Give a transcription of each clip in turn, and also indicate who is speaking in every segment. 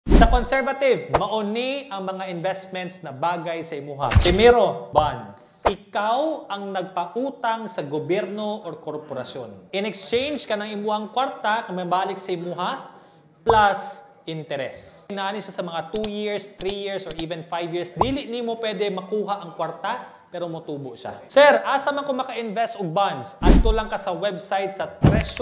Speaker 1: Sa conservative, mauni ang mga investments na bagay sa imuha. Primero, bonds. Ikaw ang nagpautang sa gobyerno or korporasyon. In exchange ka ng imuhang kwarta kung mabalik sa imuha plus interest. Inaani siya sa mga 2 years, 3 years, or even 5 years. Dili ni mo pwede makuha ang kwarta pero motubo siya. Sir, asa man ko maka-invest og bonds? Adto lang ka sa website sa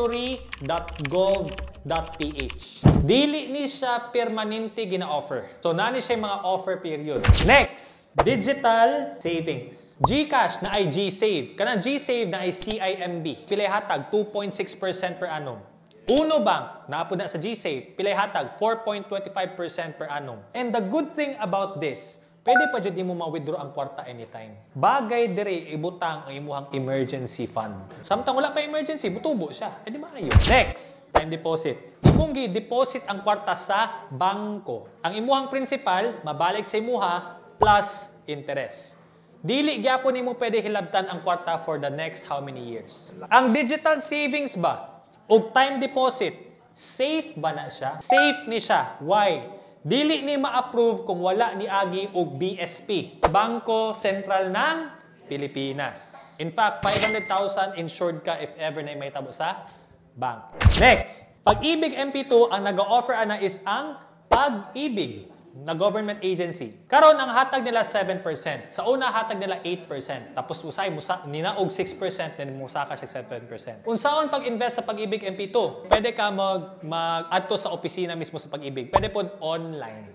Speaker 1: treasury.gov.ph. Dili ni siya permanente gina-offer. So, nani siya yung mga offer period. Next, digital savings. GCash na ay GSave. Kanang GSave na ay CIMB. Pilay hatag 2.6% per annum. Uno Bank, naapod na sa GSave, pilay hatag 4.25% per annum. And the good thing about this, pwede pa dyan mo ma-withdraw ang kwarta anytime. Bagay dire ibutang ang imuhang emergency fund. Samtang wala pa emergency, butubo siya. Eh di maayo. Next, time deposit. Imong gi-deposit ang kwarta sa bangko. Ang imuhang principal, mabalik sa imuha, plus interest. Dili gyapon nimo pwede hilabtan ang kwarta for the next how many years. Ang digital savings ba, o time deposit, safe ba na siya? Safe ni siya. Why? Dili ni ma-approve kung wala ni Agi o BSP, Bangko Sentral ng Pilipinas. In fact, 500,000 insured ka if ever na may tabo sa bank. Next, Pag-ibig MP2, ang nag-offer ana is ang Pag-ibig na government agency. Karon ang hatag nila 7%. Sa una hatag nila 8%. Tapos usay ninaog 6%, then musa ka siya 7%. Unsaon pag-invest sa Pag-ibig MP2? Pwede ka mag-adto sa opisina mismo sa Pag-ibig. Pwede po online.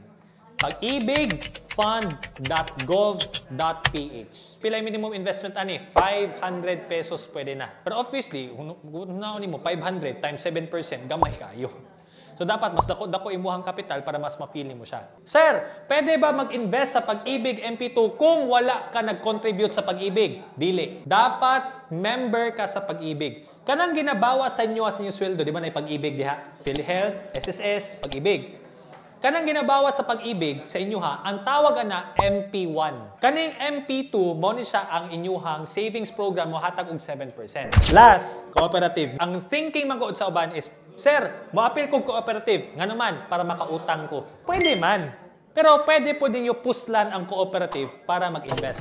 Speaker 1: pag-ibig.fund.gov.ph. Pila yung minimum investment ani? 500 pesos pwede na. Pero obviously, hunaon mo 500 times 7%, gamay kayo. So, dapat mas dako imuhang kapital para mas ma-feel mo siya. Sir, pwede ba mag-invest sa Pag-ibig MP2 kung wala ka nag-contribute sa Pag-ibig? Dili. Dapat member ka sa Pag-ibig. Kanang ginabawa sa inyo as inyong sweldo, di ba na Pag-ibig diha? PhilHealth, SSS, Pag-ibig. Kanang ginabawa sa Pag-ibig sa inyuha, ang tawag na MP1. Kaning MP2, mo ni siya ang inyuhang savings program mo hatag og 7%. Last, cooperative. Ang thinking man ko sa uban is, Sir, mo-appeal kong cooperative. Nga naman, para makautang ko. Pwede man. Pero pwede po din yung puslan ang cooperative para mag-invest.